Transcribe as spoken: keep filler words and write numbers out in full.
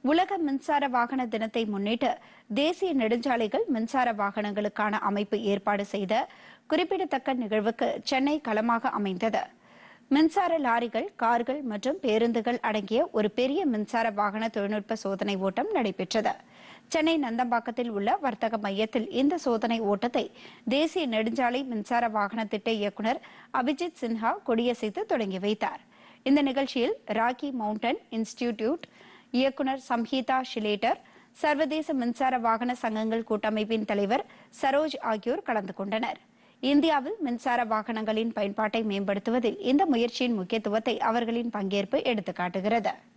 உலக மின்சார வாகன தினத்தை முன்னிட்டு தேசிய நெடுஞ்சாலைகள் மின்சார வாகனங்களுக்கான அமைப்பு ஏற்பாடு செய்த குறிப்பிடத்தக்க நிகழ்வுக்கு சென்னை களமாக அமைந்தது. மின்சார லாரிகள், கார்கள் மற்றும் பேருந்துகள் அடங்கிய ஒரு பெரிய மின்சார வாகன தொழில்நுட்ப சோதனை ஓட்டம் நடைபெற்றது. சென்னை நந்தம்பாக்கத்தில் உள்ள வர்த்தக மையத்தில் இந்த சோதனை ஓட்டத்தை தேசிய நெடுஞ்சாலை மின்சார வாகன திட்ட இயக்குநர் அபிஜித் சின்ஹா கொடியசைத்து தொடங்கி வைத்தார். இந்த நிகழ்ச்சியில் ராக்கி மவுண்டன் இன்ஸ்டிடியூட் இயக்குநர் சம்ஹிதா ஷிலேட்டர், சர்வதேச மின்சார வாகன சங்கங்கள் கூட்டமைப்பின் தலைவர் சரோஜ் ஆகியோர் கலந்து கொண்டனர். இந்தியாவில் மின்சார வாகனங்களின் பயன்பாட்டை மேம்படுத்துவதில் இந்த முயற்சியின் முக்கியத்துவத்தை அவர்களின் பங்கேற்பு எடுத்துக்காட்டுகிறது.